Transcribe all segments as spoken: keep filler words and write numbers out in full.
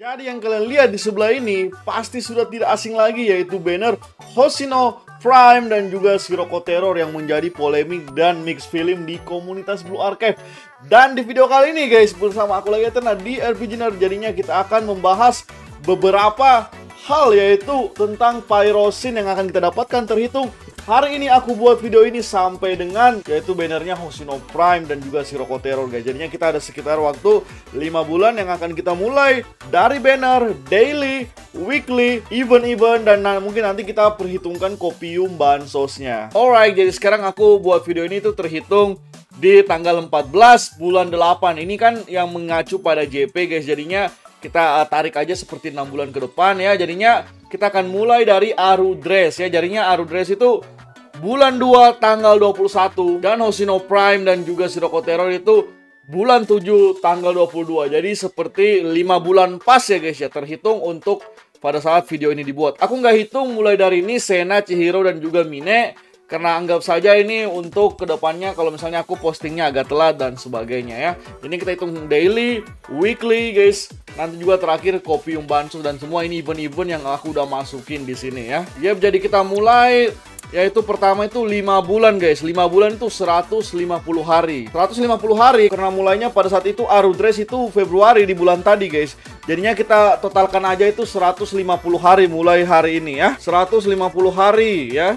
Jadi yang kalian lihat di sebelah ini pasti sudah tidak asing lagi, yaitu banner Hoshino Prime dan juga Shiroko Terror yang menjadi polemik dan mix film di komunitas Blue Archive. Dan di video kali ini guys, bersama aku lagi Eternal di R P G Nerd, jadinya kita akan membahas beberapa hal, yaitu tentang Pyrosin yang akan kita dapatkan terhitung hari ini. Aku buat video ini sampai dengan yaitu bannernya Hoshino Prime dan juga Shiroko Terror guys. Jadinya kita ada sekitar waktu lima bulan yang akan kita mulai dari banner, daily, weekly, event-event, dan nah, mungkin nanti kita perhitungkan kopium bansosnya. Alright, jadi sekarang aku buat video ini tuh terhitung di tanggal empat belas bulan delapan. Ini kan yang mengacu pada J P guys. Jadinya kita uh, tarik aja seperti enam bulan ke depan ya. Jadinya kita akan mulai dari Aru Dress ya. Jadinya Aru Dress itu bulan dua tanggal dua puluh satu, dan Hoshino Prime dan juga Shiroko Terror itu bulan tujuh tanggal dua puluh dua. Jadi seperti lima bulan pas ya guys ya, terhitung untuk pada saat video ini dibuat. Aku nggak hitung mulai dari ini Sena, Chihiro, dan juga Mine, karena anggap saja ini untuk kedepannya kalau misalnya aku postingnya agak telat dan sebagainya ya. Ini kita hitung daily, weekly guys. Nanti juga terakhir kopium bansos dan semua ini event-event yang aku udah masukin di sini ya. Yap, jadi kita mulai, yaitu pertama itu lima bulan guys. lima bulan itu seratus lima puluh hari. seratus lima puluh hari karena mulainya pada saat itu Aru Dress itu Februari di bulan tadi guys. Jadinya kita totalkan aja itu seratus lima puluh hari mulai hari ini ya. seratus lima puluh hari ya.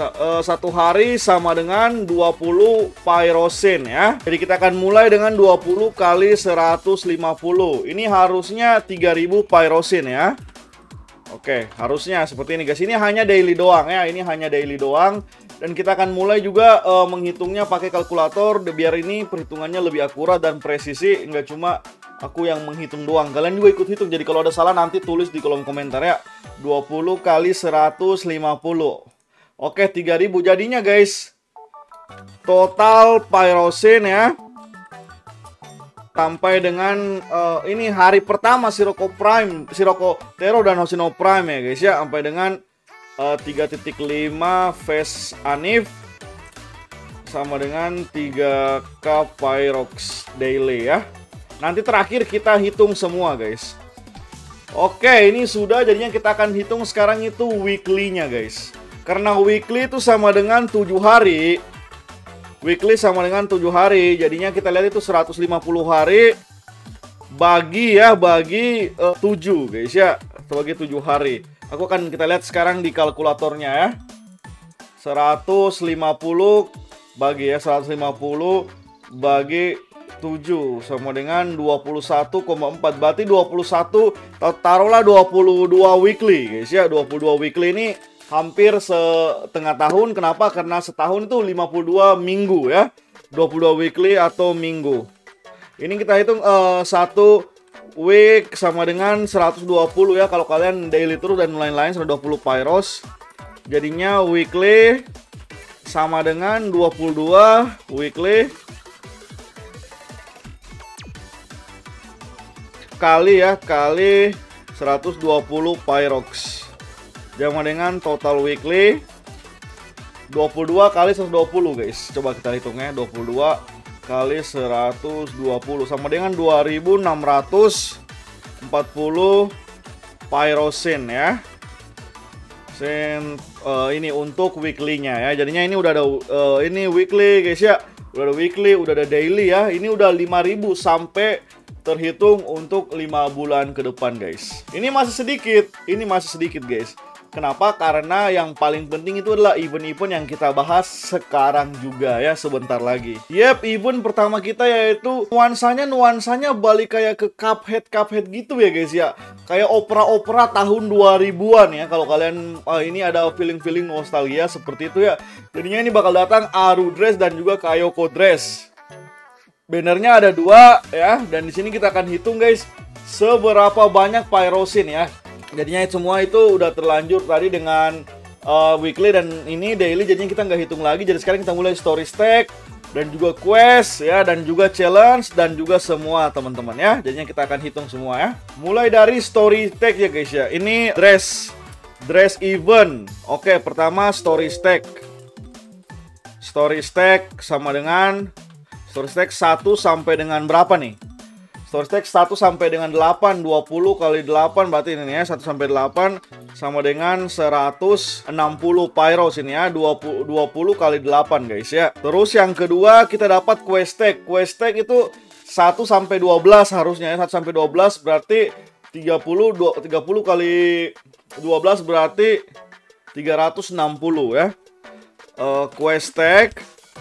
Satu hari sama dengan dua puluh Pyrosin ya. Jadi kita akan mulai dengan dua puluh kali seratus lima puluh. Ini harusnya tiga ribu Pyrosin ya. Oke, harusnya seperti ini guys. Ini hanya daily doang ya. Ini hanya daily doang. Dan kita akan mulai juga uh, menghitungnya pakai kalkulator, biar ini perhitungannya lebih akurat dan presisi. Nggak cuma aku yang menghitung doang, kalian juga ikut hitung. Jadi kalau ada salah nanti tulis di kolom komentar ya. dua puluh kali seratus lima puluh. Oke, tiga ribu jadinya guys. Total Pyrosin ya. Sampai dengan uh, ini hari pertama Shiroko Prime, Shiroko Terror dan Hoshino Prime ya guys ya. Sampai dengan uh, tiga titik lima Face Anif. Sama dengan tiga K Pyrox Daily ya. Nanti terakhir kita hitung semua guys. Oke, ini sudah, jadinya kita akan hitung sekarang itu weekly-nya guys. Karena weekly itu sama dengan tujuh hari. Weekly sama dengan tujuh hari. Jadinya kita lihat itu seratus lima puluh hari bagi ya, bagi uh, tujuh guys ya. Sebagai tujuh hari. Aku akan kita lihat sekarang di kalkulatornya ya. seratus lima puluh bagi ya, seratus lima puluh bagi tujuh sama dengan dua puluh satu koma empat. Berarti dua puluh satu, taruhlah dua puluh dua weekly guys ya. dua puluh dua weekly ini hampir setengah tahun. Kenapa? Karena setahun itu lima puluh dua minggu ya. dua puluh dua weekly atau minggu. Ini kita hitung uh, satu week sama dengan seratus dua puluh ya. Kalau kalian daily terus dan lain-lain seratus dua puluh Pyros. Jadinya weekly sama dengan dua puluh dua weekly kali ya, kali seratus dua puluh Pyrox. Sama dengan total weekly dua puluh dua kali seratus dua puluh guys. Coba kita hitung ya, dua puluh dua kali seratus dua puluh sama dengan dua ribu enam ratus empat puluh Pyrosin ya. Sen, uh, ini untuk weekly-nya ya. Jadinya ini udah ada uh, ini weekly guys ya. Udah ada weekly, udah ada daily ya. Ini udah lima ribu sampai terhitung untuk lima bulan ke depan guys. Ini masih sedikit, ini masih sedikit guys. Kenapa? Karena yang paling penting itu adalah event-event yang kita bahas sekarang juga ya, sebentar lagi. Yep, event pertama kita yaitu nuansanya nuansanya balik kayak ke Cuphead Cuphead gitu ya guys ya. Kayak opera-opera tahun dua ribuan ya. Kalau kalian uh, ini ada feeling-feeling nostalgia seperti itu ya. Jadinya ini bakal datang Aru Dress dan juga Kayoko Dress. Bannernya ada dua ya, dan di sini kita akan hitung guys seberapa banyak Pyrosin ya. Jadinya semua itu udah terlanjur tadi dengan uh, weekly dan ini daily, jadinya kita nggak hitung lagi. Jadi sekarang kita mulai story stack dan juga quest ya, dan juga challenge dan juga semua teman-teman ya. Jadinya kita akan hitung semua ya. Mulai dari story stack ya guys ya. Ini dress dress event. Oke, pertama story stack. Story stack sama dengan story stack satu sampai dengan berapa nih? Story stack satu sampai dengan delapan, dua puluh kali delapan berarti ini ya, satu sampai delapan sama dengan seratus enam puluh pyros ini ya, dua puluh, dua puluh kali delapan guys ya. Terus yang kedua kita dapat quest stack. Quest stack itu satu sampai dua belas harusnya ya, satu sampai dua belas berarti tiga puluh, tiga puluh kali dua belas berarti tiga ratus enam puluh ya. Uh, quest stack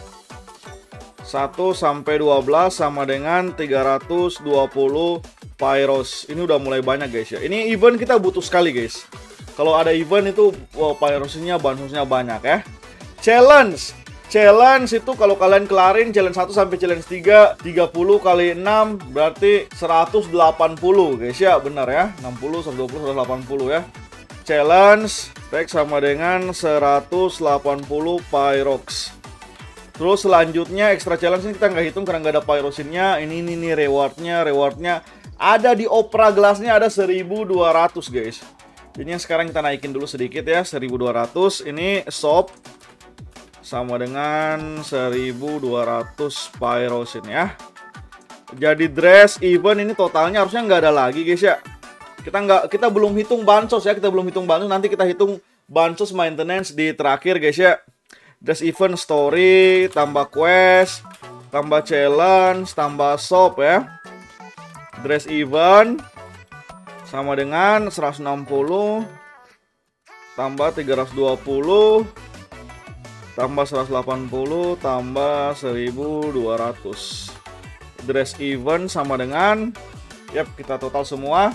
satu sampai dua belas sama dengan tiga ratus dua puluh pyros. Ini udah mulai banyak guys ya. Ini event kita butuh sekali guys. Kalau ada event itu wow, pyrosnya bantusnya banyak ya. Challenge. Challenge itu kalau kalian kelarin challenge satu sampai challenge tiga, tiga puluh kali enam berarti seratus delapan puluh guys ya. Benar ya. enam puluh, seratus dua puluh, seratus delapan puluh ya. Challenge stack sama dengan seratus delapan puluh pyrox. Terus selanjutnya extra challenge ini kita nggak hitung karena nggak ada pyrosinnya. Ini ini nih rewardnya, rewardnya ada di opera gelasnya ada seribu dua ratus guys. Jadi sekarang kita naikin dulu sedikit ya, seribu dua ratus. Ini shop sama dengan seribu dua ratus pyrosin ya. Jadi dress event ini totalnya harusnya nggak ada lagi guys ya. Kita nggak, kita belum hitung bansos ya, kita belum hitung bansos. Nanti kita hitung bansos maintenance di terakhir guys ya. Dress event story, tambah quest, tambah challenge, tambah shop ya. Dress event sama dengan seratus enam puluh tambah tiga ratus dua puluh tambah seratus delapan puluh tambah seribu dua ratus. Dress event sama dengan, yap, kita total semua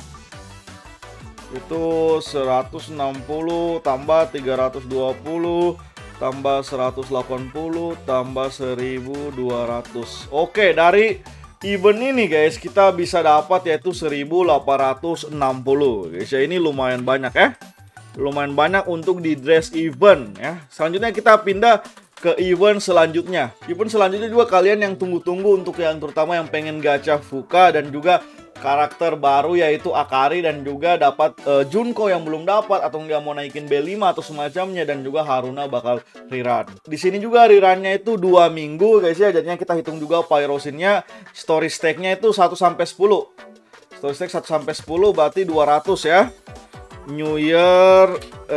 itu seratus enam puluh tambah tiga ratus dua puluh tambah seratus delapan puluh tambah seribu dua ratus. Oke, dari event ini guys kita bisa dapat yaitu seribu delapan ratus enam puluh guys ya. Ini lumayan banyak ya. Lumayan banyak untuk di dress event ya. Selanjutnya kita pindah ke event selanjutnya. Event selanjutnya juga kalian yang tunggu-tunggu untuk yang terutama yang pengen gacha Fuka dan juga karakter baru yaitu Akari dan juga dapat uh, Junko yang belum dapat atau nggak mau naikin B lima atau semacamnya, dan juga Haruna bakal rerun. Di sini juga rerunnya itu dua minggu guys ya. Jadinya kita hitung juga pyrosinnya. Story stack-nya itu satu sampai sepuluh. Story stack satu sampai sepuluh berarti dua ratus ya. New Year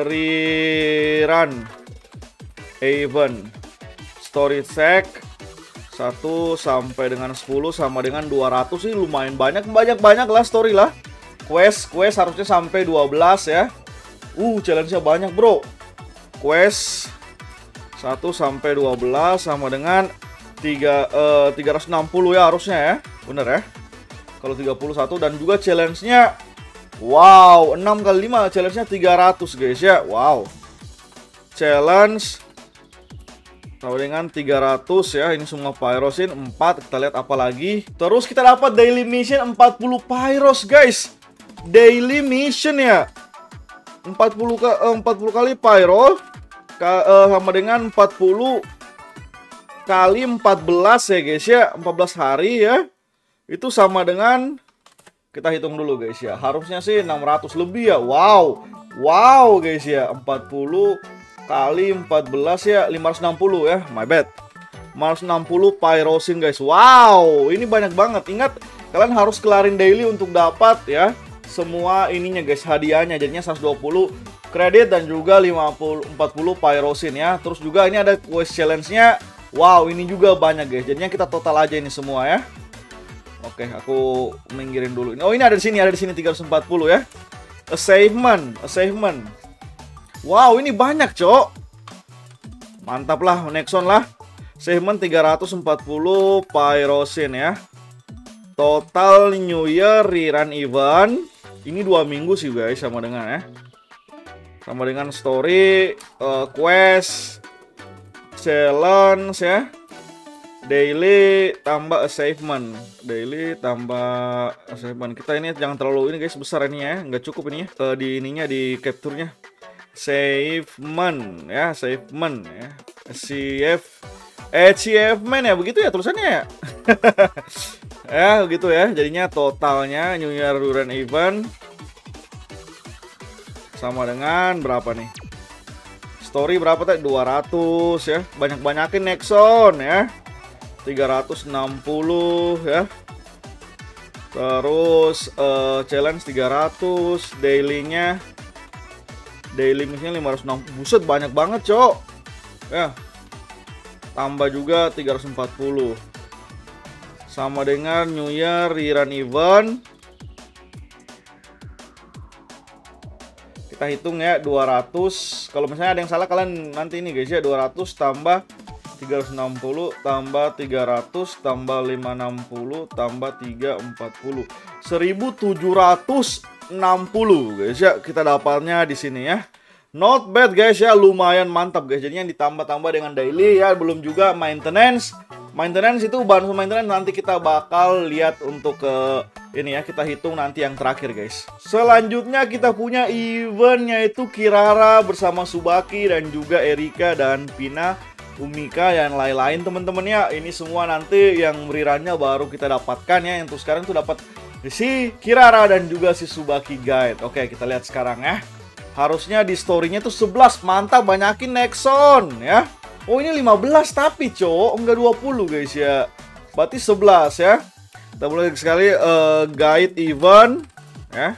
rerun event. Story stack satu sampai dengan sepuluh sama dengan dua ratus sih, lumayan banyak, banyak-banyak lah story lah. Quest, quest harusnya sampai dua belas ya. Uh, challenge-nya banyak, bro. Quest satu sampai dua belas sama dengan tiga, uh, tiga ratus enam puluh ya harusnya ya. Bener ya. Kalau tiga puluh satu dan juga challenge-nya wow, enam kali lima challenge-nya tiga ratus guys ya. Wow. Challenge sama dengan tiga ratus ya. Ini semua pyrosin empat. Kita lihat apa lagi. Terus kita dapat daily mission empat puluh pyros guys. Daily mission ya. empat puluh, empat puluh kali pyro sama dengan empat puluh kali empat belas ya guys ya. empat belas hari ya. Itu sama dengan, kita hitung dulu guys ya. Harusnya sih enam ratus lebih ya. Wow. Wow guys ya. empat puluh kali empat belas ya, lima ratus enam puluh ya, my bad. lima ratus enam puluh pyrosin guys. Wow, ini banyak banget. Ingat, kalian harus kelarin daily untuk dapat ya semua ininya guys, hadiahnya. Jadinya seratus dua puluh kredit dan juga lima puluh, empat puluh pyrosin ya. Terus juga ini ada quest challenge-nya. Wow, ini juga banyak guys. Jadinya kita total aja ini semua ya. Oke, aku minggirin dulu. Oh, ini ada di sini, ada di sini tiga ratus empat puluh ya. Achievement, achievement. Wow, ini banyak, cok. Mantap lah, Nexon lah. Achievement tiga ratus empat puluh pyrosin ya. Total New Year rerun event. Ini dua minggu sih guys, sama dengan ya. Sama dengan story, uh, quest, challenge ya. Daily tambah achievement. Daily tambah achievement. Kita ini jangan terlalu ini guys, besar ini ya. Nggak cukup ini ya. Uh, di ininya, di capture-nya. Achievement ya, achievement ya, achieve, achievement ya, begitu ya tulisannya ya. Ya begitu ya, jadinya totalnya New Year rerun event sama dengan berapa nih? Story berapa tadi? dua ratus ya, banyak-banyakin. Nexon ya, tiga ratus enam puluh ya. Terus uh, challenge tiga ratus, daily-nya daily misalnya lima ratus enam puluh. Buset, banyak banget, Cok. Ya. Tambah juga tiga ratus empat puluh. Sama dengan New Year rerun event. Kita hitung ya, dua ratus. Kalau misalnya ada yang salah kalian nanti ini guys ya, dua ratus tambah tiga ratus enam puluh tambah tiga ratus tambah lima ratus enam puluh tambah tiga ratus empat puluh. seribu tujuh ratus enam puluh guys ya kita dapatnya di sini ya. Not bad guys ya, lumayan mantap guys. Jadinya ditambah-tambah dengan daily ya, belum juga maintenance. Maintenance itu bahan maintenance nanti kita bakal lihat untuk ke ini ya, kita hitung nanti yang terakhir guys. Selanjutnya kita punya event yaitu Kirara bersama Tsubaki dan juga Erika dan Pina, Umika dan lain-lain teman-teman ya. Ini semua nanti yang rerunnya baru kita dapatkan ya. Untuk sekarang tuh dapat si Kirara dan juga si Tsubaki Guide. Oke, kita lihat sekarang ya. Harusnya di story-nya tuh sebelas, mantap, banyakin Nexon ya. Oh ini lima belas tapi cowok, enggak dua puluh guys ya. Berarti sebelas ya. Kita mulai sekali uh, guide event ya.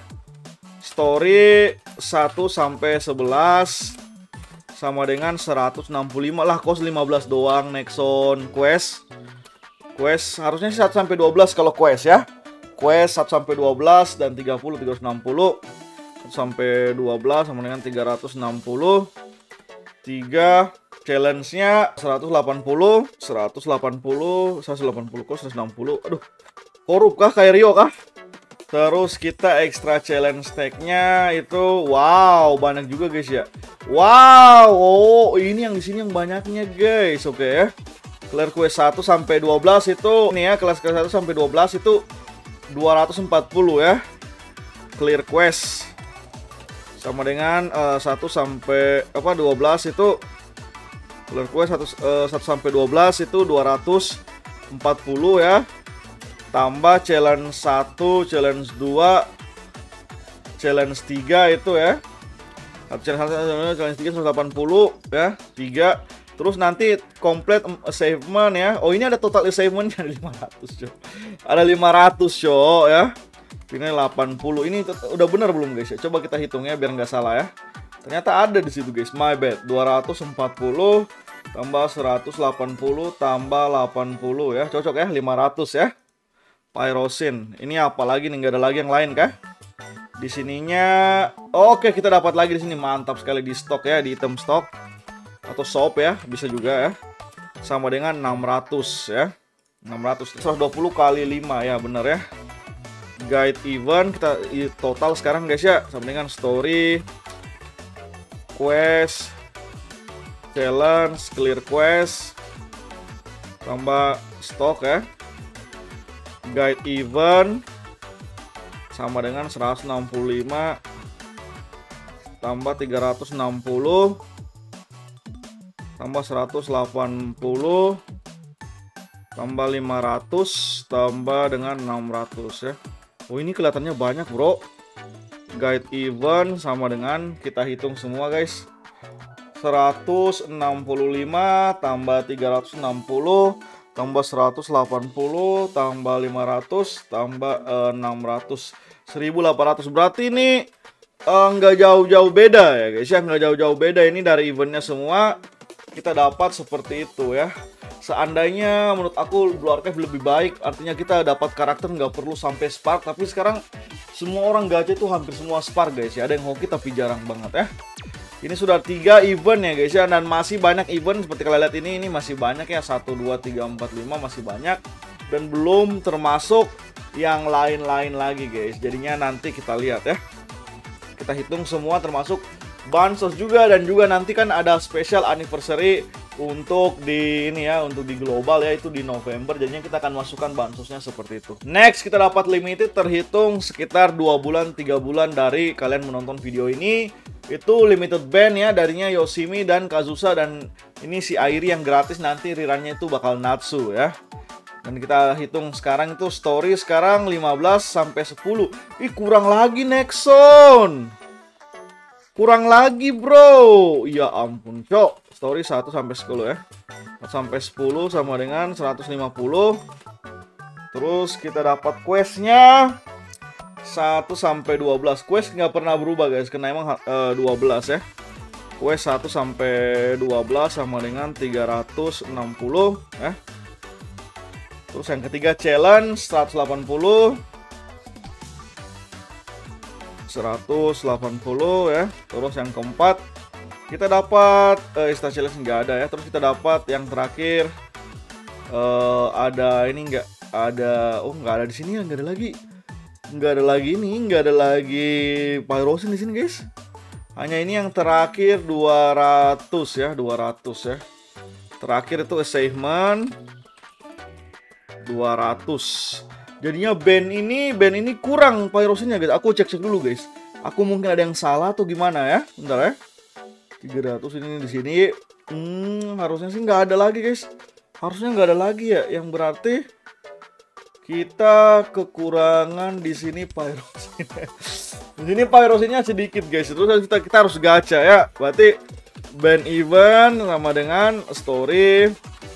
Story satu sampai sebelas sama dengan seratus enam puluh lima lah, kos lima belas doang. Nexon quest. Quest harusnya satu sampai dua belas kalau quest ya. Quest satu sampai dua belas dan tiga puluh tiga ratus enam puluh. satu sampai dua belas sama dengan tiga ratus enam puluh. tiga challenge-nya seratus delapan puluh, seratus delapan puluh, seratus delapan puluh kos seratus enam puluh. Aduh. Korup kah kayak Rio kah? Terus kita extra challenge tag-nya itu wow, banyak juga guys ya. Wow, oh ini yang di sini yang banyaknya guys. Oke ya. Clear quest satu sampai dua belas itu nih ya, kelas kelas satu sampai dua belas itu dua ratus empat puluh ya. Clear quest. Sama dengan uh, satu sampai apa dua belas itu clear quest satu, uh, satu sampai dua belas itu dua ratus empat puluh ya. Tambah challenge satu, challenge dua, challenge tiga itu ya. Challenge satu, challenge tiga seratus delapan puluh ya, tiga. Terus nanti complete achievement ya. Oh, ini ada total achievement-nya ada lima ratus, Cok. Ada lima ratus, Cok ya. Ini delapan puluh. Ini udah benar belum, guys ya? Coba kita hitung ya biar nggak salah ya. Ternyata ada di situ, guys. My bad. dua ratus empat puluh tambah seratus delapan puluh tambah delapan puluh ya. Cocok ya, lima ratus ya. Pyrosin. Ini apa lagi nih? Nggak ada lagi yang lain kah? Di sininya oke, kita dapat lagi di sini. Mantap sekali di stok ya, di item stok atau shop ya, bisa juga ya. Sama dengan enam ratus ya. enam ratus seratus dua puluh kali lima ya, bener ya. Guide event kita total sekarang guys ya, sama dengan story, quest, challenge, clear quest, tambah stok ya. Guide event sama dengan seratus enam puluh lima tambah tiga ratus enam puluh tambah seratus delapan puluh tambah lima ratus tambah dengan enam ratus ya. Oh ini kelihatannya banyak bro. Guide event sama dengan kita hitung semua guys, seratus enam puluh lima tambah tiga ratus enam puluh tambah seratus delapan puluh tambah lima ratus tambah eh, enam ratus, seribu delapan ratus. Berarti ini eh, nggak jauh-jauh beda ya guys ya, nggak jauh-jauh beda. Ini dari eventnya semua kita dapat seperti itu ya. Seandainya menurut aku Blue Archive lebih baik, artinya kita dapat karakter nggak perlu sampai Spark. Tapi sekarang semua orang gacha itu hampir semua Spark guys ya. Ada yang hoki tapi jarang banget ya. Ini sudah tiga event ya guys ya, dan masih banyak event seperti kalian lihat ini. Ini masih banyak ya, satu, dua, tiga, empat, lima masih banyak. Dan belum termasuk yang lain-lain lagi guys. Jadinya nanti kita lihat ya. Kita hitung semua termasuk bansos juga, dan juga nanti kan ada special anniversary untuk di ini ya, untuk di global ya, itu di November. Jadinya kita akan masukkan bansosnya seperti itu. Next kita dapat limited terhitung sekitar dua bulan tiga bulan dari kalian menonton video ini. Itu limited band ya, darinya Yoshimi dan Kazusa, dan ini si Airi yang gratis, nanti rerunnya itu bakal Natsu ya. Dan kita hitung sekarang itu story sekarang lima belas sampai sepuluh. Ih kurang lagi Nexon. Kurang lagi bro. Ya ampun cok. Story satu sampai sepuluh ya. satu sampai sepuluh sama dengan seratus lima puluh Terus kita dapat questnya satu sampai dua belas. Quest nggak pernah berubah guys, karena emang uh, dua belas ya. Quest satu sampai dua belas sama dengan tiga ratus enam puluh ya. Terus yang ketiga challenge seratus delapan puluh. seratus delapan puluh ya. Terus yang keempat kita dapat uh, Insta challenge nggak ada ya. Terus kita dapat yang terakhir uh, ada ini nggak ada, oh nggak ada di sini ya, nggak ada lagi. Nggak ada lagi nih, nggak ada lagi pyrosin di sini guys. Hanya ini yang terakhir dua ratus ya, dua ratus ya. Terakhir itu achievement dua ratus. Jadinya band ini, band ini kurang pyrosinnya guys. Aku cek-cek dulu guys. Aku mungkin ada yang salah atau gimana ya. Bentar ya. tiga ratus ini di sini. Hmm, harusnya sih nggak ada lagi guys. Harusnya nggak ada lagi ya. Yang berarti kita kekurangan di sini pyrosin. Di sini pyrosinnya sedikit guys. Terus kita kita harus gacha ya. Berarti band event sama dengan story.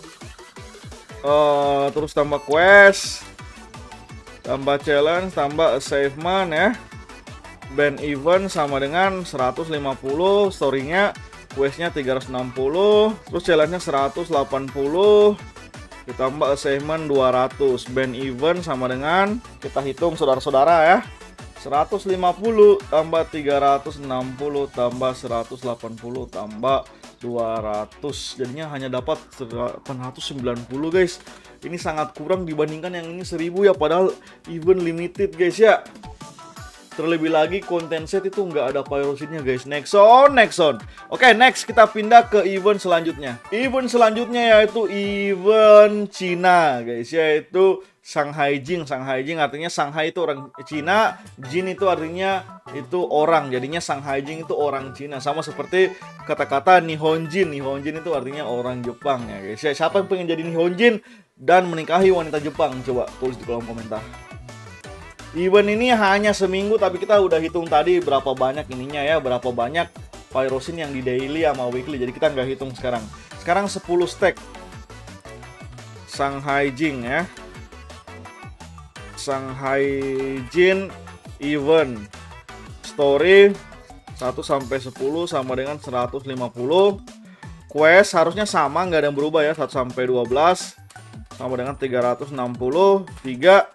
Uh, terus tambah quest, tambah challenge, tambah achievement ya. Band event sama dengan seratus lima puluh, story-nya, quest-nya tiga ratus enam puluh, terus challenge-nya seratus delapan puluh. Ditambah achievement dua ratus. Band event sama dengan, kita hitung saudara-saudara ya, seratus lima puluh tambah tiga ratus enam puluh tambah seratus delapan puluh tambah dua ratus. Jadinya hanya dapat delapan ratus sembilan puluh guys. Ini sangat kurang dibandingkan yang ini seribu ya, padahal event limited guys ya. Terlebih lagi konten set itu nggak ada pyrosinnya guys. Next on, next on. Oke, okay, next kita pindah ke event selanjutnya. Event selanjutnya yaitu event Cina guys, yaitu Shanghai Jing. Shanghai Jing artinya Shanghai itu orang Cina, Jin itu artinya itu orang. Jadinya Shanghai Jing itu orang Cina. Sama seperti kata-kata Nihonjin. Nihonjin itu artinya orang Jepang ya guys. Ya, siapa yang pengen jadi Nihonjin dan menikahi wanita Jepang? Coba tulis di kolom komentar. Event ini hanya seminggu, tapi kita udah hitung tadi berapa banyak ininya ya, berapa banyak pyrosin yang di daily sama weekly. Jadi kita nggak hitung sekarang. Sekarang sepuluh stack Shanghai Jing ya. Shanghai Jin event story satu sampai sepuluh sama dengan seratus lima puluh. Quest harusnya sama, nggak ada yang berubah ya, satu sampai dua belas sama dengan tiga ratus enam puluh tiga.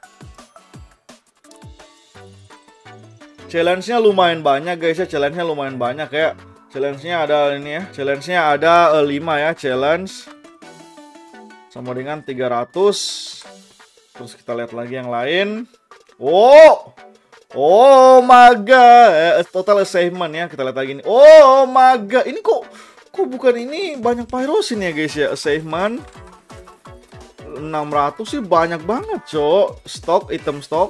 Challenge-nya lumayan banyak guys ya, challenge-nya lumayan banyak ya. Challenge-nya ada ini ya, challenge-nya ada uh, lima ya, challenge sama dengan tiga ratus. Terus kita lihat lagi yang lain. Oh, oh my god, eh, total achievement ya, kita lihat lagi ini. Oh my god, ini kok kok bukan ini banyak pyrosin ya guys ya. Achievement enam ratus sih banyak banget cok. Stok, item stok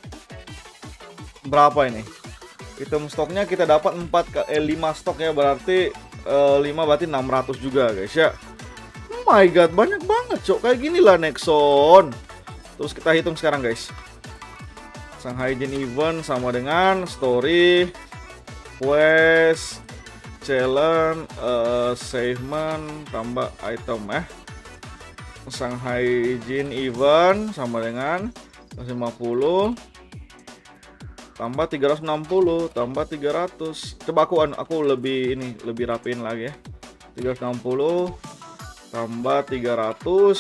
berapa ini? Item stoknya kita dapat empat ke eh, lima stok ya, berarti eh, lima berarti enam ratus juga guys ya. Oh my god, banyak banget cok. Kayak gini lah Nexon. Terus kita hitung sekarang guys. Shanghai Jin event sama dengan story, quest, challenge, uh, achievement, tambah item ya. Shanghai Jin event sama dengan lima puluh tambah tiga ratus enam puluh tambah tiga ratus. Coba aku aku lebih ini lebih rapiin lagi ya. tiga ratus enam puluh tambah tiga ratus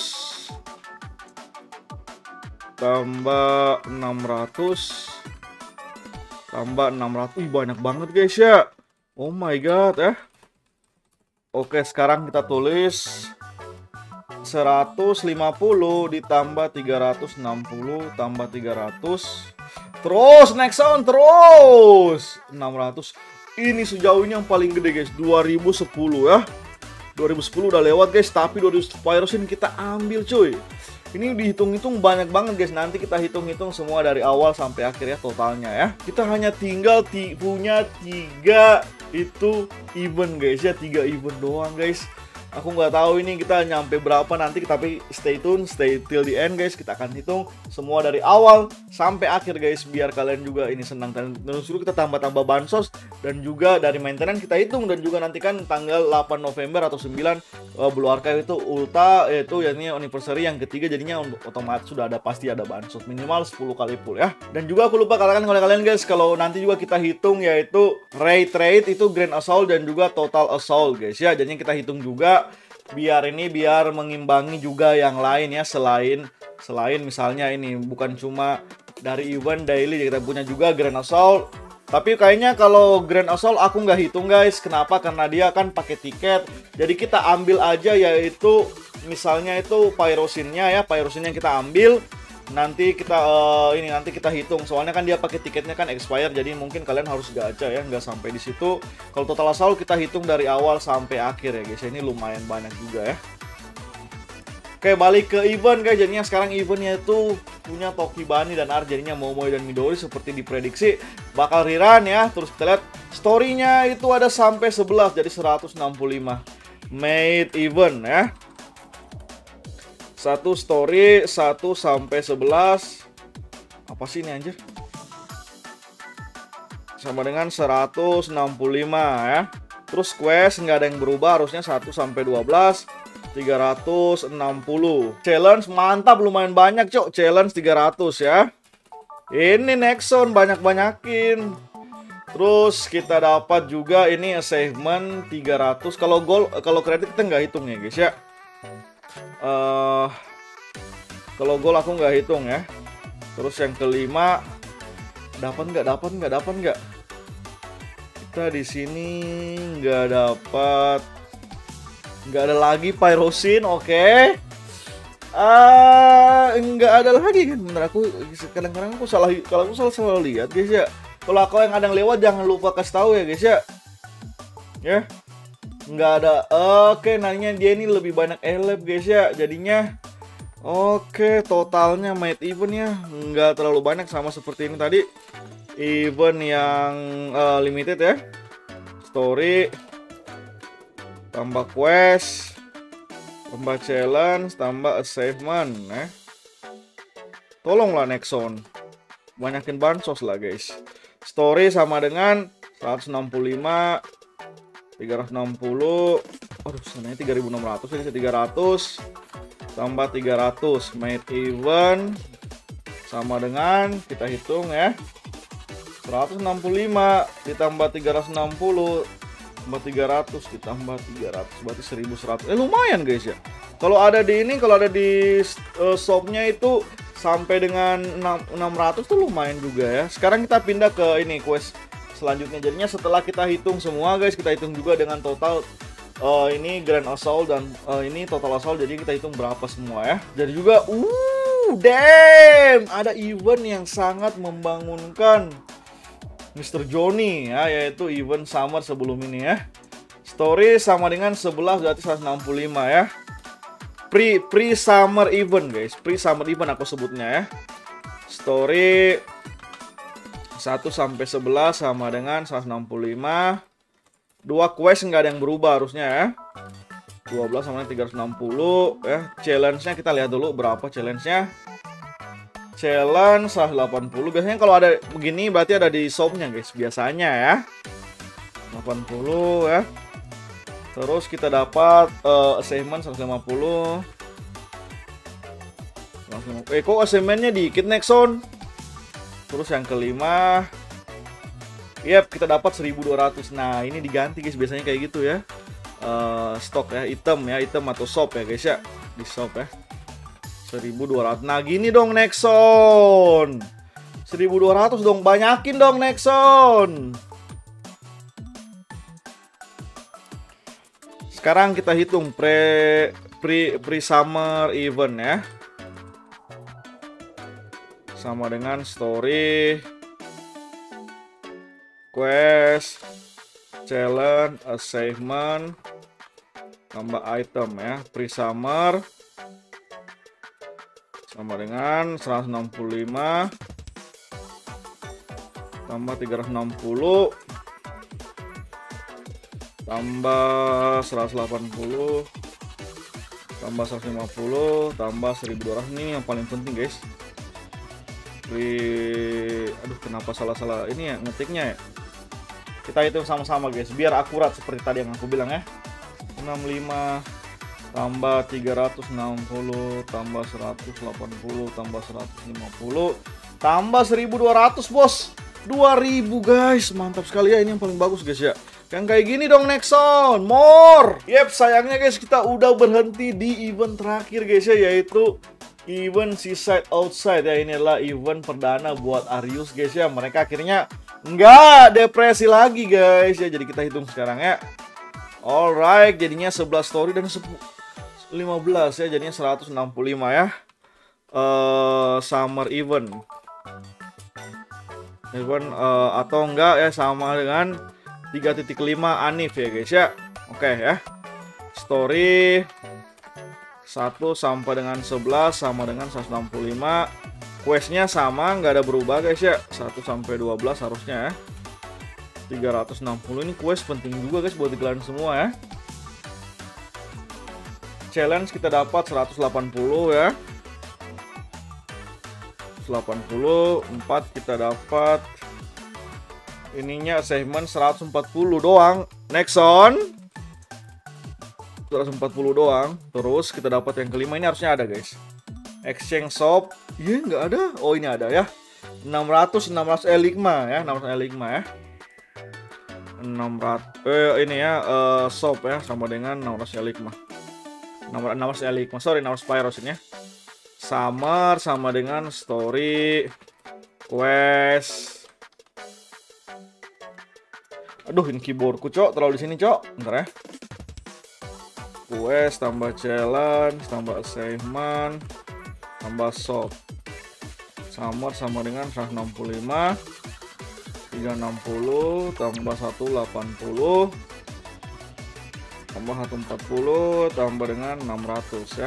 tambah enam ratus tambah enam ratus. Ih, banyak banget guys ya. Oh my god ya. Oke, sekarang kita tulis seratus lima puluh ditambah tiga ratus enam puluh tambah tiga ratus. Terus next on terus enam ratus. Ini sejauh ini yang paling gede guys, dua ribu sepuluh ya. dua ribu sepuluh udah lewat guys, tapi dua ribu pyrosin kita ambil cuy. Ini dihitung-hitung banyak banget guys. Nanti kita hitung-hitung semua dari awal sampai akhir ya, totalnya ya. Kita hanya tinggal punya tiga itu event guys ya, tiga event doang guys. Aku nggak tahu ini kita nyampe berapa nanti, tapi stay tune, stay till the end guys. Kita akan hitung semua dari awal sampai akhir guys, biar kalian juga ini senang. Dan disuruh kita tambah-tambah bansos, dan juga dari maintenance kita hitung. Dan juga nanti kan tanggal delapan November atau sembilan uh, Blue Archive itu ulta, yaitu yakni anniversary yang ketiga, jadinya otomatis sudah ada, pasti ada bansos minimal sepuluh kali full ya. Dan juga aku lupa katakan oleh kalian guys, kalau nanti juga kita hitung yaitu raid trade itu Grand Assault dan juga Total Assault guys ya. Jadinya kita hitung juga biar ini biar mengimbangi juga yang lain ya, selain selain misalnya ini bukan cuma dari event daily, kita punya juga Grand Assault. Tapi kayaknya kalau Grand Assault aku nggak hitung guys. Kenapa? Karena dia kan pakai tiket. Jadi kita ambil aja yaitu misalnya itu pyrosinnya ya, pyrosin yang kita ambil. Nanti kita uh, ini nanti kita hitung, soalnya kan dia pakai tiketnya kan expire, jadi mungkin kalian harus gacha ya, nggak sampai di situ. Kalau Total Assault kita hitung dari awal sampai akhir ya guys, ini lumayan banyak juga ya. Oke, balik ke event guys. Jadinya sekarang eventnya itu punya Toki Bunny dan Art, jadinya Momoi dan Midori seperti diprediksi bakal rerun ya. Terus kita lihat story-nya itu ada sampai sebelas, jadi seratus enam puluh lima made event ya. Satu story satu sampai sebelas. Apa sih ini anjir? Sama dengan seratus enam puluh lima ya. Terus quest nggak ada yang berubah, harusnya satu sampai dua belas, tiga ratus enam puluh. Challenge mantap, lumayan banyak cok. Challenge tiga ratus ya. Ini Nexon banyak-banyakin. Terus kita dapat juga ini achievement tiga ratus. Kalau gold, kalau kredit kita nggak hitung ya guys ya. Uh, kalau gol aku nggak hitung ya. Terus yang kelima, dapat nggak dapat nggak dapat nggak? Kita di sini nggak dapat, nggak ada lagi pyrosin, oke? Okay. Uh, nggak ada lagi kan? Bener, aku kadang-kadang aku salah, kalau aku salah salah lihat guys ya. Kalau aku yang ada yang lewat jangan lupa kasih tahu ya guys ya. Ya. Nggak ada. Oke, nanya dia ini lebih banyak elep guys ya. Jadinya oke, totalnya made eventnya nggak terlalu banyak, sama seperti ini tadi. Event yang uh, limited ya. Story tambah quest, tambah challenge, tambah achievement ya. Tolonglah Nexon, banyakin bansos lah guys. Story sama dengan seratus enam puluh lima, tiga ratus enam puluh, aduh sebenarnya tiga ribu enam ratus, ini tiga ratus tambah tiga ratus made event sama dengan, kita hitung ya, seratus enam puluh lima ditambah tiga ratus enam puluh tambah tiga ratus ditambah tiga ratus berarti seribu seratus. Eh lumayan guys ya. Kalau ada di ini, kalau ada di uh, shopnya itu sampai dengan enam ratus tuh lumayan juga ya. Sekarang kita pindah ke ini quest selanjutnya. Jadinya setelah kita hitung semua guys, kita hitung juga dengan total uh, ini Grand Assault dan uh, ini Total Assault, jadi kita hitung berapa semua ya. Jadi juga uh damn, ada event yang sangat membangunkan Mister Johnny ya, yaitu event summer sebelum ini ya. Story sama dengan sebelas berarti seratus enam puluh lima ya. Pre pre summer event guys, pre summer event aku sebutnya ya. Story satu sampai sebelas sama dengan seratus enam puluh lima. Dua quest nggak ada yang berubah harusnya ya. dua belas sama dengan tiga ratus enam puluh ya. Challenge-nya kita lihat dulu berapa challenge-nya. Challenge seratus delapan puluh. Biasanya kalau ada begini berarti ada di shop-nya guys, biasanya ya. delapan puluh ya. Terus kita dapat uh, achievement seratus lima puluh. Eh kok achievement-nya dikit Nexon? Terus yang kelima, yep, kita dapat seribu dua ratus. Nah, ini diganti guys, biasanya kayak gitu ya. Uh, stok ya, item ya, item atau shop ya guys ya. Di shop ya. seribu dua ratus. Nah, gini dong Nexon. seribu dua ratus dong, banyakin dong Nexon. Sekarang kita hitung pre pre pre summer event ya. Sama dengan story, quest, challenge, achievement, tambah item ya. Pre summer sama dengan seratus enam puluh lima tambah tiga ratus enam puluh tambah seratus delapan puluh, tambah seratus lima puluh, tambah seribu dua ratus. Ini yang paling penting guys. Wih, aduh kenapa salah-salah ini ya ngetiknya ya. Kita hitung sama-sama guys, biar akurat seperti tadi yang aku bilang ya. enam puluh lima tambah tiga ratus enam puluh tambah seratus delapan puluh tambah seratus lima puluh tambah seribu dua ratus bos. dua ribu guys, mantap sekali ya. Ini yang paling bagus guys ya. Yang kayak gini dong Nexon, more. Yep, sayangnya guys kita udah berhenti di event terakhir guys ya, yaitu event Seaside Outside ya. Ini adalah event perdana buat Arius guys ya. Mereka akhirnya nggak depresi lagi guys ya. Jadi kita hitung sekarang ya. Alright, jadinya sebelas story dan lima belas ya. Jadinya seratus enam puluh lima ya. uh, Summer event Event uh, atau enggak ya, sama dengan tiga titik lima Anif ya guys ya. Oke okay, ya. Story satu sampai dengan sebelas sama dengan seratus enam puluh lima. Questnya sama, nggak ada berubah guys ya. satu sampai dua belas harusnya ya. tiga ratus enam puluh ini quest penting juga guys buat digelarin semua ya. Challenge kita dapat seratus delapan puluh ya. seratus delapan puluh, empat kita dapat ininya achievement seratus empat puluh doang. Nexon seratus empat puluh doang. Terus kita dapat yang kelima, ini harusnya ada guys. Exchange shop. Iya, nggak ada. Oh, ini ada ya. enam ratus enam ratus eligma ya, enam ratus eligma ya. enam ratus eh ini ya, uh, shop ya sama dengan enam ratus eligma. enam ratus eligma. Sorry, enam ratus pyros ini ya. Summer sama dengan story quest. Aduh, ini keyboardku cok, terlalu di sini cok. Bentar ya. Quest tambah challenge tambah achievement tambah shop. Summer sama dengan seratus enam puluh lima, tiga ratus enam puluh tambah seratus delapan puluh tambah seratus empat puluh tambah dengan enam ratus ya.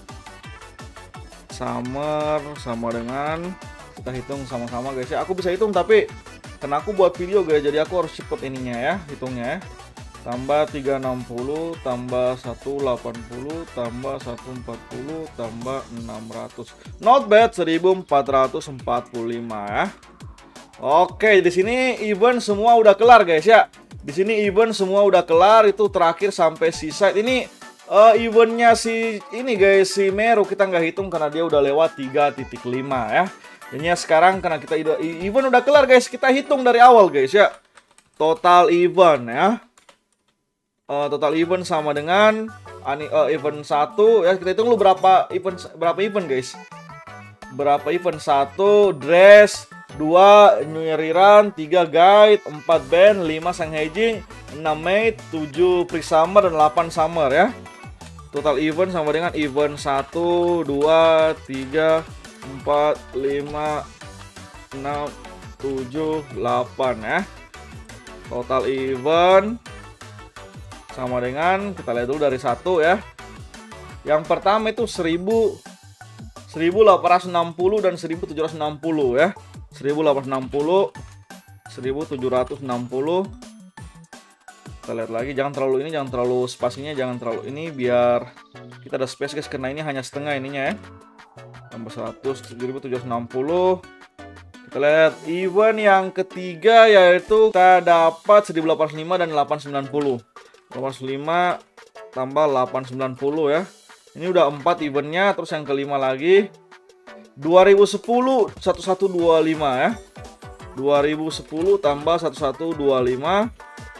Summer sama dengan, kita hitung sama-sama guys ya. Aku bisa hitung tapi karena aku buat video guys, jadi aku harus cepet ininya ya, hitungnya ya. Tambah tiga ratus enam puluh tambah seratus delapan puluh tambah seratus empat puluh tambah enam ratus. Not bad, seribu empat ratus empat puluh lima ya. Oke, di sini event semua udah kelar guys ya. Di sini event semua udah kelar, itu terakhir sampai Seaside. Ini uh, eventnya si ini guys, si Meru kita nggak hitung karena dia udah lewat tiga titik lima ya. Jadinya sekarang karena kita event udah kelar guys, kita hitung dari awal guys ya. Total event ya. Uh, total event sama dengan uh, event satu ya. Kita hitung lu berapa event, berapa event guys. Berapa event? Satu dress, dua New Year Run, tiga guide, empat band, lima Sanghejing, enam mate, tujuh pre-summer dan delapan summer ya. Total event sama dengan event satu, dua, tiga, empat, lima, enam, tujuh, delapan ya. Total event sama dengan, kita lihat dulu dari satu ya. Yang pertama itu seribu, seribu delapan ratus enam puluh dan seribu tujuh ratus enam puluh ya. seribu delapan ratus enam puluh, seribu tujuh ratus enam puluh. Kita lihat lagi, jangan terlalu ini, jangan terlalu spasinya, jangan terlalu ini, biar kita ada space guys, karena ini hanya setengah ininya ya. Tambah seratus, seribu tujuh ratus enam puluh. Kita lihat event yang ketiga, yaitu kita dapat seribu delapan ratus lima dan delapan ratus sembilan puluh. delapan ratus lima tambah delapan ratus sembilan puluh ya. Ini udah empat eventnya. Terus yang kelima lagi dua ribu sepuluh, seribu seratus dua puluh lima ya. dua ribu sepuluh tambah seribu seratus dua puluh lima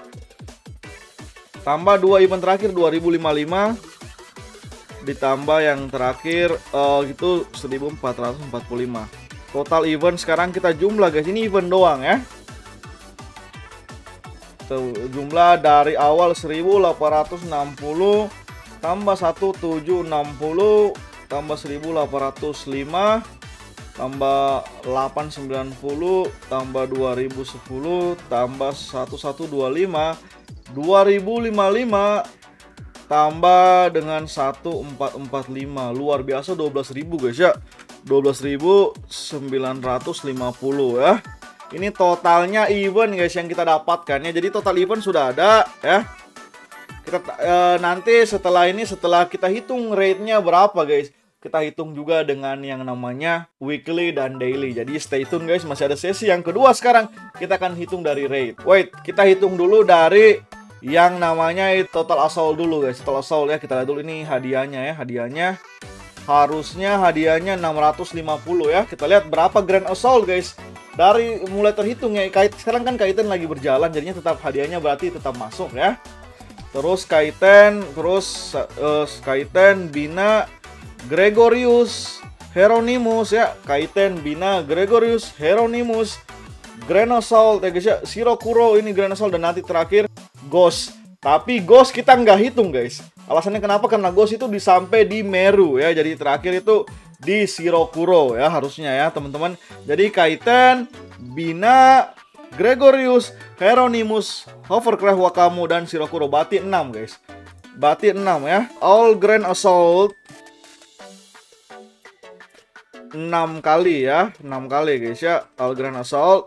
tambah dua event terakhir dua ribu lima puluh lima ditambah yang terakhir uh, gitu seribu empat ratus empat puluh lima. Total event sekarang kita jumlah guys. Ini event doang ya. Jumlah dari awal seribu delapan ratus enam puluh tambah seribu tujuh ratus enam puluh tambah seribu delapan ratus lima tambah delapan ratus sembilan puluh tambah dua ribu sepuluh tambah seribu seratus dua puluh lima, dua ribu lima puluh lima tambah dengan seribu empat ratus empat puluh lima. Luar biasa, dua belas ribu guys ya. dua belas ribu sembilan ratus lima puluh ya. Ini totalnya event guys yang kita dapatkan ya. Jadi total event sudah ada ya. Kita uh, nanti setelah ini, setelah kita hitung rate-nya berapa guys, kita hitung juga dengan yang namanya weekly dan daily. Jadi stay tune guys, masih ada sesi yang kedua sekarang. Kita akan hitung dari rate. Wait, kita hitung dulu dari yang namanya total assault dulu guys. Total assault ya, kita lihat dulu ini hadiahnya ya. Hadiahnya harusnya hadiahnya enam ratus lima puluh ya. Kita lihat berapa grand assault guys. Dari mulai terhitung ya, kait sekarang kan Kaiten lagi berjalan, jadinya tetap hadiahnya berarti tetap masuk ya. Terus Kaiten, terus uh, Kaiten, Bina, Gregorius, Hieronymus ya. Kaiten, Bina, Gregorius, Hieronymus, Grand Assault ya guys ya. Shirokuro ini Grand Assault, dan nanti terakhir Ghost. Tapi Ghost kita nggak hitung guys. Alasannya kenapa? Karena Ghost itu disampai di Meru ya. Jadi terakhir itu di Shirokuro ya harusnya ya teman-teman. Jadi Kaiten, Bina, Gregorius, Hieronymus, Hovercraft Wakamu, dan Shirokuro. Berarti enam guys. Berarti enam ya. All Grand Assault enam kali ya. enam kali guys ya. All Grand Assault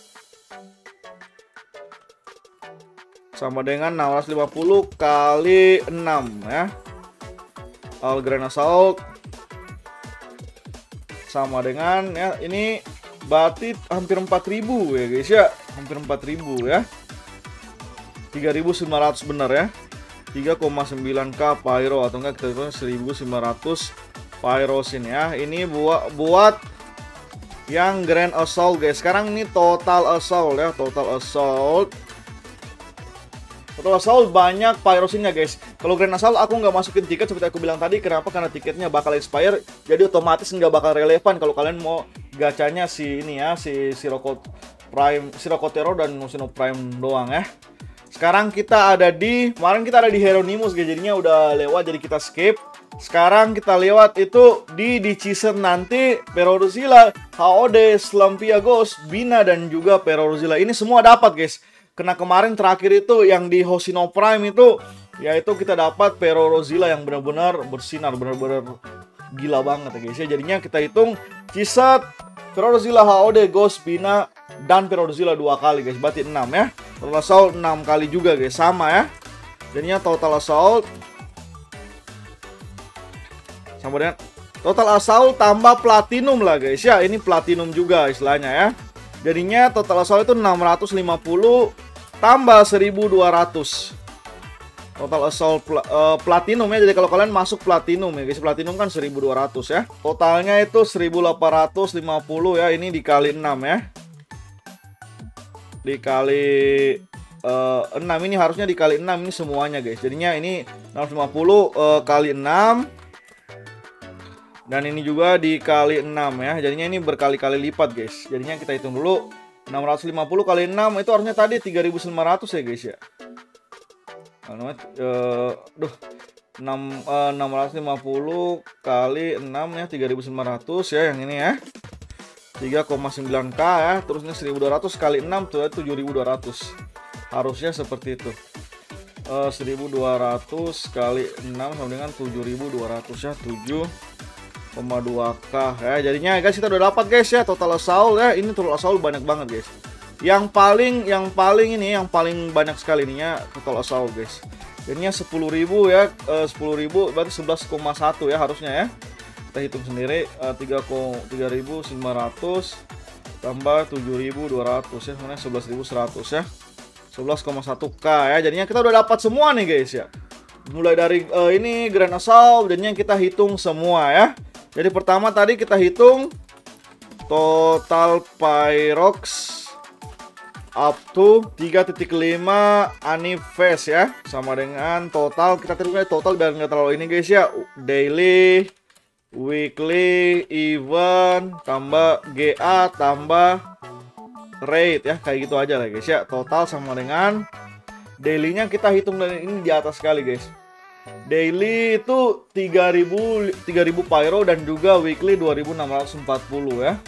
sama dengan enam ratus lima puluh kali enam ya. All Grand Assault sama dengan ya, ini berarti hampir empat ribu ya guys ya. Hampir empat ribu ya. tiga ribu sembilan ratus benar ya. tiga koma sembilan K pyro, atau enggak kita hitung seribu sembilan ratus pyrosin ya. Ini buat buat yang Grand Assault guys. Sekarang ini total assault ya. Total assault Total Assault banyak pyrosinnya guys. Kalau Grand Assault aku nggak masukin tiket seperti aku bilang tadi. Kenapa? Karena tiketnya bakal expire. Jadi otomatis nggak bakal relevan kalau kalian mau gacanya si ini ya, si Sirocco Prime, Shirokotero dan Musino Prime doang ya. Sekarang kita ada di, kemarin kita ada di Hieronymus guys. Jadinya udah lewat, jadi kita skip. Sekarang kita lewat itu di di season nanti Perodozilla, H O D, Slumpia Ghost, Bina, dan juga Perodozilla. Ini semua dapat guys. Karena kemarin terakhir itu yang di Hoshino Prime itu, yaitu kita dapat Perodozilla yang benar-benar bersinar, benar-benar gila banget ya guys ya. Jadinya kita hitung Cisat, Perodozilla, H O D, Ghost, Bina, dan Perodozilla dua kali guys. Berarti enam ya. Total Assault enam kali juga guys, sama ya. Jadinya Total Assault sama dengan Total Assault tambah Platinum lah guys ya. Ini Platinum juga istilahnya ya. Jadinya Total Assault itu enam ratus lima puluh tambah seribu dua ratus. Total Assault pl uh, Platinum ya. Jadi kalau kalian masuk Platinum ya guys, Platinum kan seribu dua ratus ya. Totalnya itu seribu delapan ratus lima puluh ya. Ini dikali enam ya. Dikali uh, enam, ini harusnya dikali enam ini semuanya guys. Jadinya ini enam ratus lima puluh uh, kali enam. Dan ini juga dikali enam ya. Jadinya ini berkali-kali lipat guys. Jadinya kita hitung dulu. enam ratus lima puluh kali enam itu harusnya tadi tiga ribu sembilan ratus ya guys ya. Nah, uh, duh, enam ratus lima puluh kali enam ya, tiga ribu sembilan ratus ya yang ini ya. tiga koma sembilan K ya. Terusnya seribu dua ratus kali enam tuh ya, tujuh ribu dua ratus. Harusnya seperti itu. Uh, seribu dua ratus kali enam sama dengan tujuh ribu dua ratus ya, tujuh koma dua K ya. Jadinya guys kita udah dapat guys ya Total Assault ya. Ini Total Assault banyak banget guys. Yang paling yang paling ini yang paling banyak sekali ininya Total Assault guys. Jadinya sepuluh ribu ya, uh, sepuluh ribu berarti sebelas koma satu ya harusnya ya. Kita hitung sendiri, uh, tiga ribu sembilan ratus tambah tujuh ribu dua ratus ya, sebenarnya sebelas ribu seratus ya. sebelas koma satu K ya. Jadinya kita udah dapat semua nih guys ya. Mulai dari uh, ini Grand Assault, jadinya kita hitung semua ya. Jadi pertama tadi kita hitung total Pyrox up to tiga titik lima Anifest ya. Sama dengan total, kita hitung total biar nggak terlalu ini guys ya. Daily, weekly, event, tambah G A, tambah rate ya. Kayak gitu aja lah guys ya. Total sama dengan daily-nya kita hitung dari ini di atas sekali guys. Daily itu tiga ribu pyro dan juga weekly dua ribu enam ratus empat puluh ya.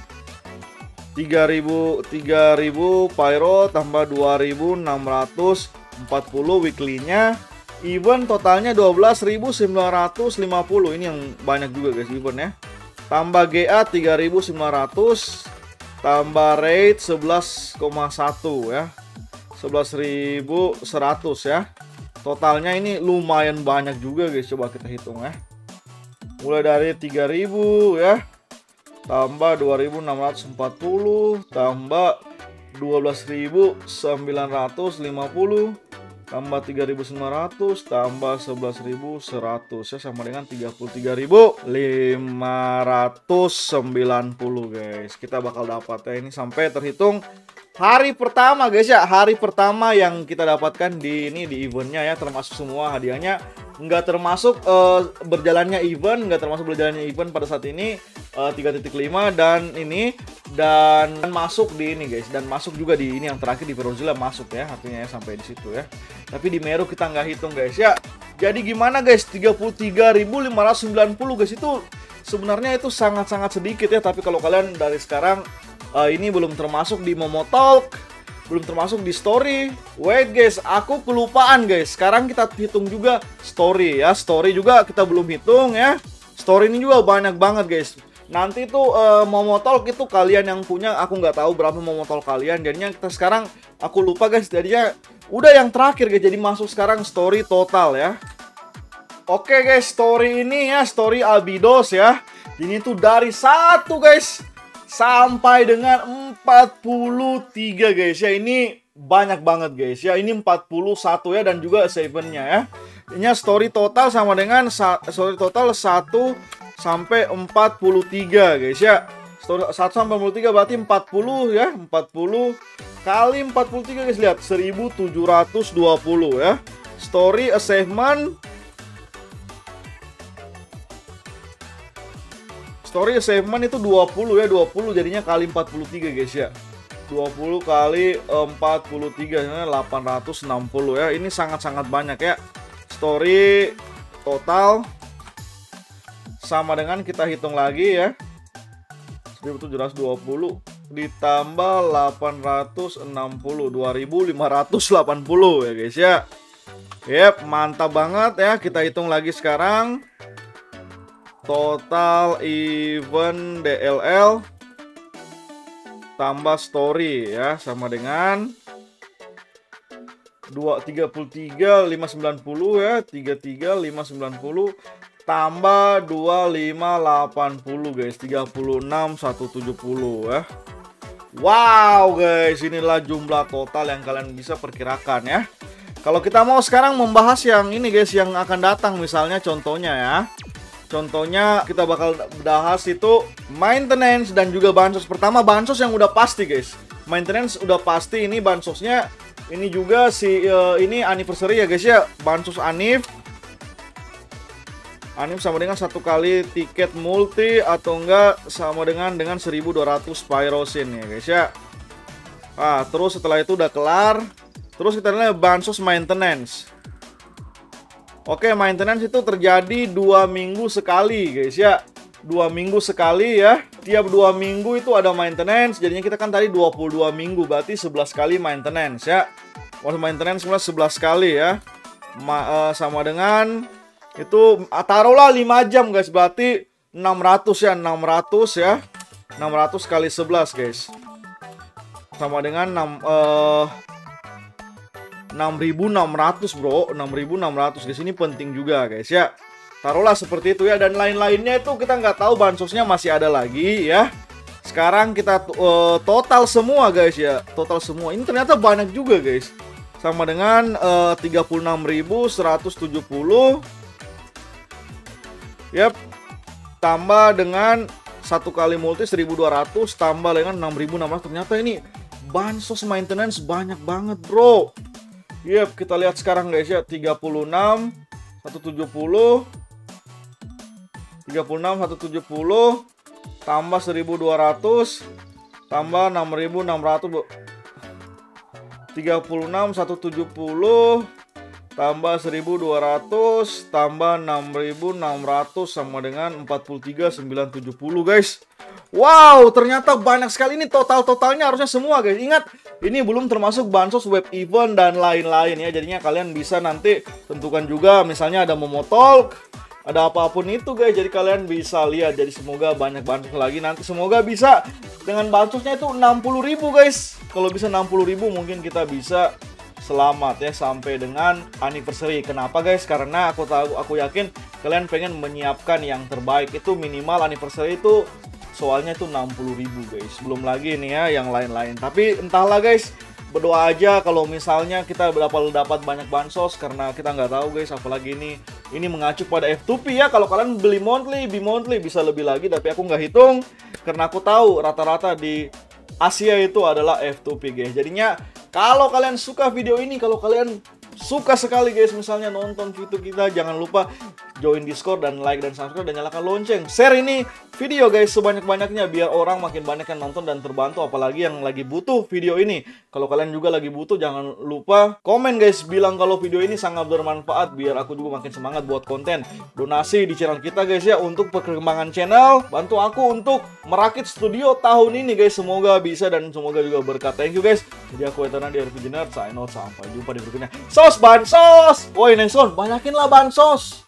tiga ribu pyro tambah dua ribu enam ratus empat puluh weekly-nya. Event totalnya dua belas ribu sembilan ratus lima puluh. Ini yang banyak juga guys event ya. Tambah G A tiga ribu sembilan ratus, tambah rate sebelas koma satu ya. sebelas ribu seratus ya. Totalnya ini lumayan banyak juga guys. Coba kita hitung ya. Mulai dari tiga ribu ya, tambah dua ribu enam ratus empat puluh, tambah dua belas ribu sembilan ratus lima puluh, tambah tiga ribu sembilan ratus, tambah sebelas ribu seratus ya, sama dengan tiga puluh tiga ribu lima ratus sembilan puluh guys. Kita bakal dapat ya ini sampai terhitung hari pertama guys ya. Hari pertama yang kita dapatkan di ini di eventnya ya, termasuk semua hadiahnya. Nggak termasuk uh, berjalannya event, nggak termasuk berjalannya event pada saat ini uh, tiga titik lima dan ini dan masuk di ini guys, dan masuk juga di ini yang terakhir di Ferozilla masuk ya, artinya ya sampai di situ ya. Tapi di Meru kita nggak hitung guys ya. Jadi gimana guys, tiga puluh tiga ribu lima ratus sembilan puluh guys, itu sebenarnya itu sangat-sangat sedikit ya. Tapi kalau kalian dari sekarang uh, ini belum termasuk di Momo Talk, belum termasuk di story. Wait guys, aku kelupaan guys. Sekarang kita hitung juga story ya. Story juga kita belum hitung ya. Story ini juga banyak banget guys. Nanti tuh uh, Momo Talk itu kalian yang punya. Aku nggak tahu berapa Momo Talk kalian. Jadinya kita sekarang aku lupa guys. Jadinya udah yang terakhir guys. Jadi masuk sekarang story total ya. Oke guys, story ini ya, story Abydos ya. Ini tuh dari satu guys sampai dengan empat puluh tiga guys ya. Ini banyak banget guys ya. Ini empat puluh satu ya, dan juga seven-nya ya. Ini story total sama dengan story total satu sampai empat puluh tiga guys ya. Story satu sampai empat puluh tiga berarti empat puluh ya. empat puluh kali empat puluh tiga guys, lihat seribu tujuh ratus dua puluh ya. Story achievement Story achievement itu dua puluh ya, dua puluh jadinya kali empat puluh tiga guys ya. dua puluh kali empat puluh tiga delapan ratus enam puluh ya. Ini sangat-sangat banyak ya. Story total sama dengan kita hitung lagi ya. seribu tujuh ratus dua puluh ditambah delapan ratus enam puluh, dua ribu lima ratus delapan puluh ya guys ya. Yep, mantap banget ya. Kita hitung lagi sekarang. Total event D L L tambah story ya, sama dengan tiga puluh tiga lima ratus sembilan puluh ya, tiga puluh tiga lima ratus sembilan puluh tambah dua puluh lima delapan puluh guys, tiga puluh enam seratus tujuh puluh ya. Wow guys, inilah jumlah total yang kalian bisa perkirakan ya. Kalau kita mau sekarang membahas yang ini guys, yang akan datang, misalnya contohnya ya. Contohnya kita bakal bahas itu maintenance dan juga bansos. Pertama bansos yang udah pasti guys. Maintenance udah pasti, ini bansosnya. Ini juga si uh, ini anniversary ya guys ya. Bansos Anif. Anif sama dengan satu kali tiket multi atau enggak sama dengan dengan seribu dua ratus pyrosin ya guys ya. Ah, terus setelah itu udah kelar. Terus kita lihat bansos maintenance. Oke, maintenance itu terjadi dua minggu sekali guys ya. Dua minggu sekali ya. Tiap dua minggu itu ada maintenance. Jadinya kita kan tadi dua puluh dua minggu, berarti sebelas kali maintenance ya. Waktu maintenance mulai sebelas kali ya. Ma, uh, sama dengan itu taruhlah lima jam guys, berarti enam ratus ya, enam ratus ya. enam ratus kali sebelas guys. Sama dengan enam uh, enam ribu enam ratus bro, enam ribu enam ratus guys. Ini penting juga guys ya. Taruhlah seperti itu ya. Dan lain-lainnya itu kita nggak tahu, bansosnya masih ada lagi ya. Sekarang kita uh, total semua guys ya. Total semua. Ini ternyata banyak juga guys. Sama dengan uh, tiga puluh enam ribu seratus tujuh puluh. Yap. Tambah dengan satu kali multi seribu dua ratus, tambah dengan enam ribu enam ratus. Ternyata ini bansos maintenance banyak banget bro. Yep, kita lihat sekarang guys ya, tiga puluh enam, seratus tujuh puluh, tiga puluh enam, seratus tujuh puluh, tambah seribu dua ratus, tambah enam ribu enam ratus, tiga puluh enam, seratus tujuh puluh, tambah seribu dua ratus, tambah enam ribu enam ratus, sama dengan empat puluh tiga ribu sembilan ratus tujuh puluh guys. Wow, ternyata banyak sekali. Ini total-totalnya harusnya semua guys. Ingat, ini belum termasuk bansos web event dan lain-lain ya. Jadinya kalian bisa nanti tentukan juga, misalnya ada Momo Talk, ada apapun itu guys. Jadi kalian bisa lihat. Jadi semoga banyak bansos lagi. Nanti semoga bisa dengan bansosnya itu enam puluh ribu guys. Kalau bisa enam puluh ribu mungkin kita bisa selamat ya sampai dengan anniversary. Kenapa guys? Karena aku tahu, aku yakin kalian pengen menyiapkan yang terbaik. Itu minimal anniversary itu soalnya itu enam puluh ribu guys. Belum lagi nih ya yang lain-lain. Tapi entahlah guys, berdoa aja kalau misalnya kita dapat dapat banyak bansos, karena kita nggak tahu guys, apalagi ini ini mengacu pada F two P ya. Kalau kalian beli monthly, bi monthly bisa lebih lagi, tapi aku nggak hitung karena aku tahu rata-rata di Asia itu adalah F two P guys. Jadinya kalau kalian suka video ini, kalau kalian suka sekali guys misalnya nonton video kita, jangan lupa join Discord dan like dan subscribe dan nyalakan lonceng. Share ini video guys sebanyak-banyaknya biar orang makin banyak yang nonton dan terbantu, apalagi yang lagi butuh video ini. Kalau kalian juga lagi butuh, jangan lupa komen guys, bilang kalau video ini sangat bermanfaat biar aku juga makin semangat buat konten. Donasi di channel kita guys ya untuk perkembangan channel, bantu aku untuk merakit studio tahun ini guys. Semoga bisa dan semoga juga berkah. Thank you guys. Jadi aku Etana di R P G Nerd, sign out, sampai jumpa di berikutnya. Sos bansos. Woi Nelson, banyakin lah bansos.